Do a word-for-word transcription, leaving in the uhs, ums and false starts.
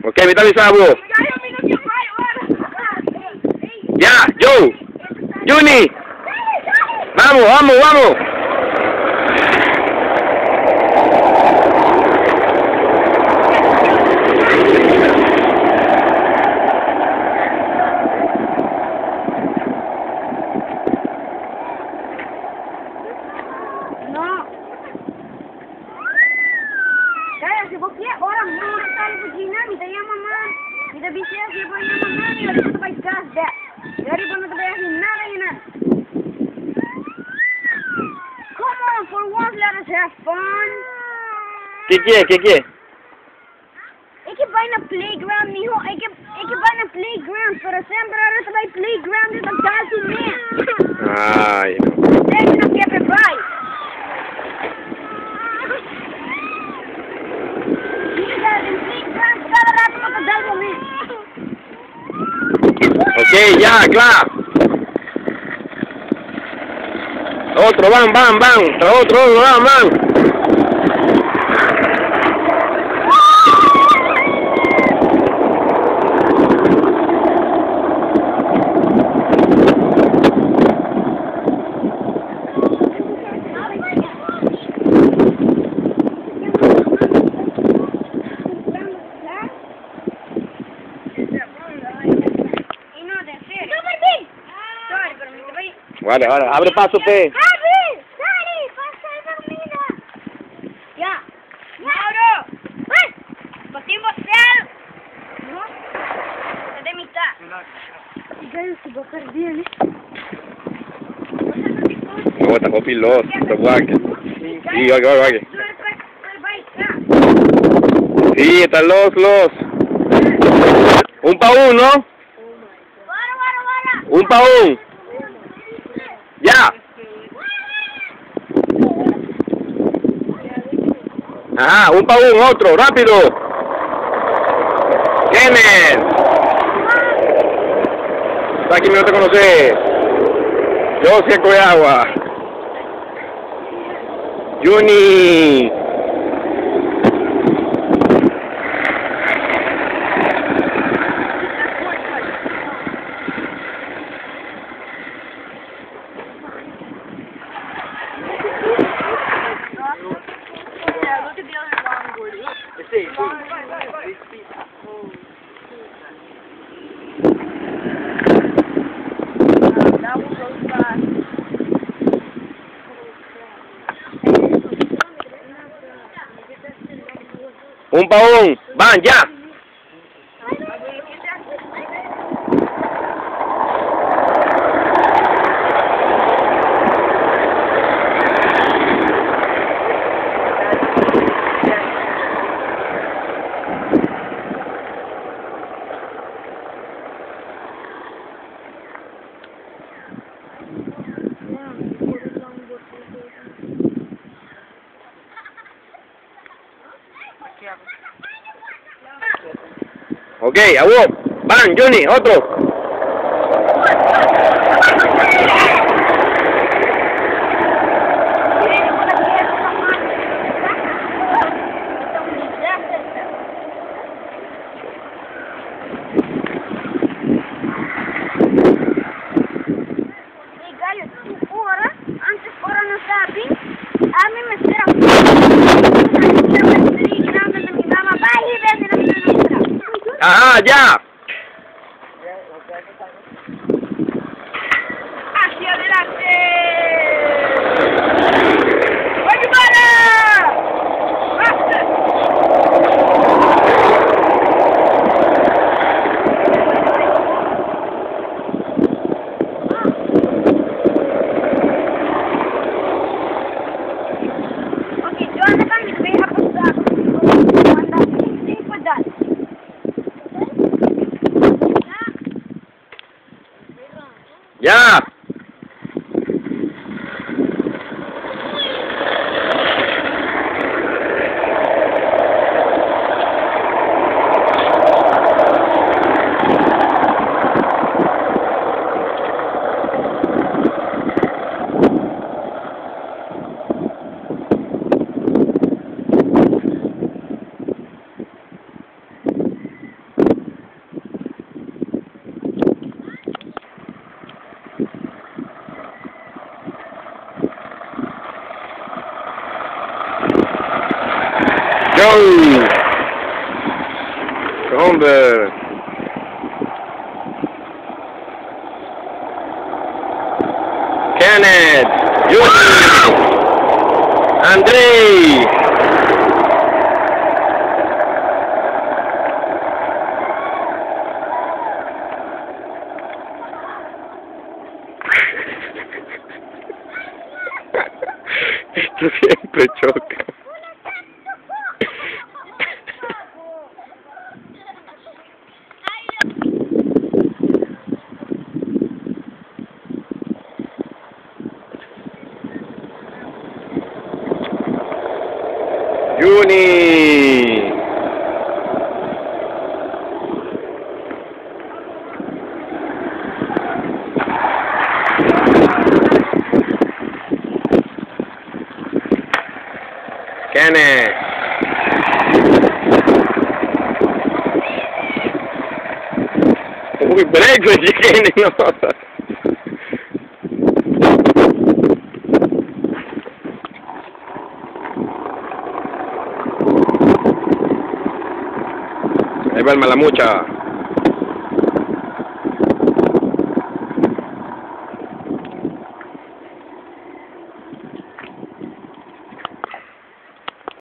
Ok, me está avisando. Ya, Joe. Juni. Vamos, vamos, vamos. No. Kaya, si Bokya, orang murah kali begini, minta ya mama. Minta bisa siapa yang mama nih, udah kita pakai gas deh. Dari bang kita bayar nada ini. Come on, for once let us have fun. ¿Qué quiere? ¿Qué quiere? Ik heb bijna playground, mijo. Ik heb, ik heb bijna playground. Pero siempre ahora se va a playground is een duizend meer. Ay, no. Deze nog heb ik bij. Ok, ya, claro. Otro, van, van, van. Otro, otro, van, van. Vale, vale, abre paso, pe. Abre, dale, pasa esa comida. Ya. Mauro. Botín boteado. No. Es de mitad. Y ya se va a caer bien, ¿eh? No, está con piloto, está guaque. Sí, guaque, guaque. Sí, están los, los. Un pa' uno. Un pa' uno. ¡Ya! Ajá, un pa' un, otro, rápido. Kenneth. Aquí no te conoces. Yo seco de agua. Juni. Un pa' un, van, ya. Ok, a vos. Van, Juni, otro. Ajá, ya. ¡Hacia adelante! ¡Oye, para! Ok, yo ando con mi fe apostado. Anda, sí, pues dale. Ya. Joe. Hombre. Kenneth. Yuri. Andrei. Esto siempre choca. Juni. Kenneth. Uy, break, Kenneth, no. Ahí va el Malamucha.